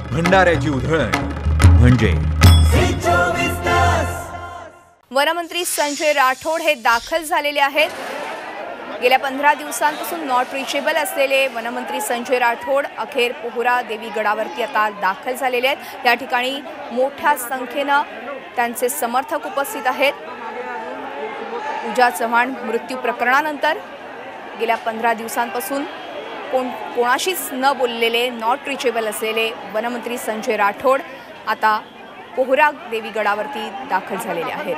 भंडाऱ्याची उधळण म्हणजे वनमंत्री संजय राठोड हे दाखल झालेले आहेत। गेल्या 15 दिवसांपासून नॉट रिचेबल असलेले वनमंत्री संजय राठोड अखेर पोहरा देवी गडावरती आता दाखल झालेले आहेत। या ठिकाणी मोठ्या संख्येने त्यांचे समर्थक उपस्थित आहेत। पूजा चव्हाण मृत्यू प्रकरणानंतर गेल्या 15 दिवसांपासून कोणाशीच न बोललेले नॉट रिचेबल असलेले वनमंत्री संजय राठोड आता पोहरा देवी गडावरती दाखल झालेले आहेत।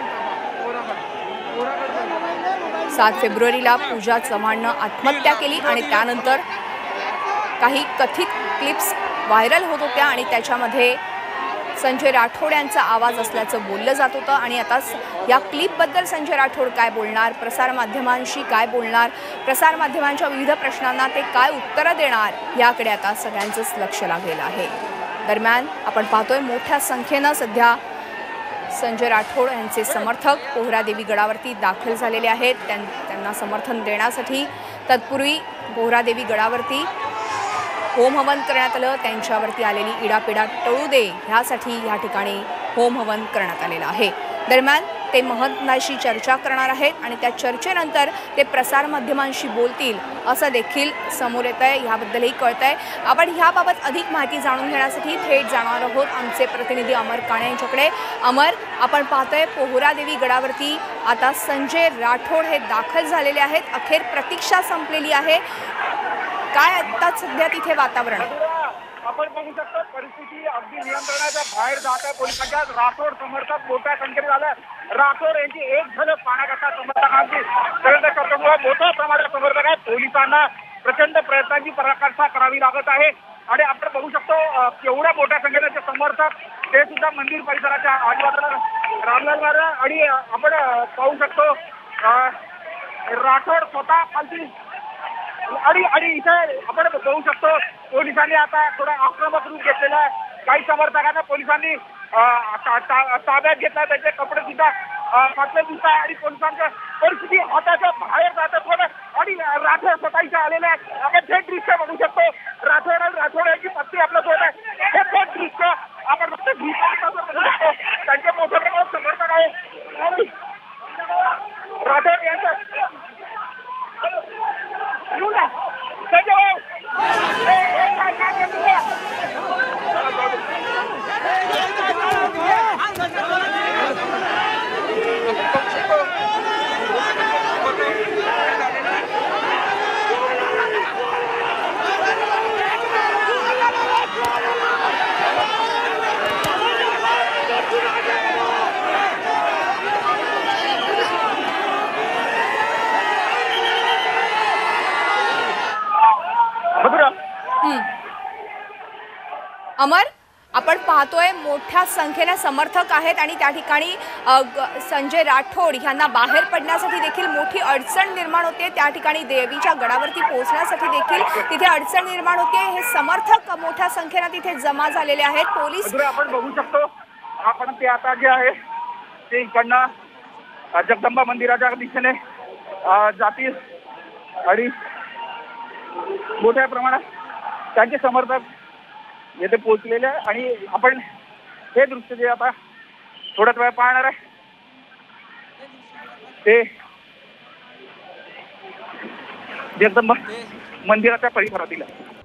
7 फेब्रुवारीला पूजा चव्हाणने आत्महत्या केली आणि त्यानंतर काही कथित क्लिप्स व्हायरल होत होत्या आणि त्याच्यामध्ये संजय राठोड यांचा आवाज असल्याचं बोललं जात होतं आणि आता या क्लिपबद्दल संजय राठोड काय बोलणार, प्रसारमाध्यमांशी काय बोलणार, प्रसारमाध्यमांच्या विविध प्रश्नांना ते काय उत्तरं देणार याकडे आता सगळ्यांचंच लक्ष लागलेलं आहे। दरम्यान आपण पाहतोय मोठ्या संख्येने सध्या संजय राठोड यांचे समर्थक पोहरा देवी गडावरती दाखल झालेले आहेत। त्यांना समर्थन देण्यासाठी तत्पूर्वी पोहरा देवी गडावरती होम हवन करण्यात आलं। त्यांच्यावरती आलेली इडापिडा टळू दे ह्यासाठी या ठिकाणी होम हवन करण्यात आलेलं आहे। दरम्यान ते महंतांशी चर्चा करणार आहेत आणि त्या चर्चेनंतर ते प्रसारमाध्यमांशी बोलतील असं देखील समोर येत आहे। ह्याबद्दलही कळत आहे। आपण ह्याबाबत अधिक माहिती जाणून घेण्यासाठी थेट जाणार आहोत आमचे प्रतिनिधी अमर काणे यांच्याकडे। अमर, आपण पाहतोय पोहरा देवी गडावरती आता संजय राठोड हे दाखल झालेले आहेत। अखेर प्रतीक्षा संपलेली आहे। काय आता सध्या तिथे वातावरण आहे? आपण बघू शकतो परिस्थिती अगदी नियंत्रणाच्या बाहेर जात आहे। पोलिसांच्या राठोड समर्थक मोठ्या संख्येने झालं। राठोड यांची एक झलक पाहण्याकरता समर्थकांची मोठ्या प्रमाणात समर्थक आहेत। पोलिसांना प्रचंड प्रयत्नांची पराकाष्ठा करावी लागत आहे आणि आपण बघू शकतो केवढ्या मोठ्या संख्येने समर्थक ते सुद्धा मंदिर परिसराच्या आजूबाजूला रामलाल महाराज आणि आपण पाहू शकतो राठोड स्वतः खालती आणि इथे आपण बघू शकतो पोलिसांनी आता थोडा आक्रमक रूप घेतलेला आहे। काही समर्थकांना पोलिसांनी ताब्यात घेतला, त्याचे कपडे सुद्धा फाटले दिसत आहे आणि पोलिसांच्या परिस्थिती हाताच्या बाहेर जात थोडं आणि राठोड स्वतःच्या आलेले आहेत। आपण थेट दृश्य बघू शकतो राठोड आणि राठोड यांची पत्नी आपल्या सोबत आहे। हे थेट दृश्य आपण फक्त बघू शकतो। त्यांचे मोठ्या प्रमाणात समर्थक आहे आणि राठोड यांचं अमर, आपण पाहतोय मोठ्या संख्येने समर्थक आहेत आणि त्या ठिकाणी संजय राठोड यांना बाहेर पडण्यासाठी देखील मोठी अडचण निर्माण होते। त्या ठिकाणी देवीच्या गडावरती पोहोचण्यासाठी देखील तिथे अडचण निर्माण होते। हे समर्थक मोठ्या संख्येने तिथे जमा झालेले आहेत। पोलीस आपण बघू शकतो आपण ते आता जे आहे ते इकडनं जगदंबा मंदिराच्या दिशेने जातील आणि मोठ्या प्रमाणात त्यांचे समर्थक येथे पोहोचलेले आहे आणि आपण हे दृश्य जे आता थोड्याच वेळ पाहणार आहे ते जगदंबा मंदिराच्या परिसरातील आहे।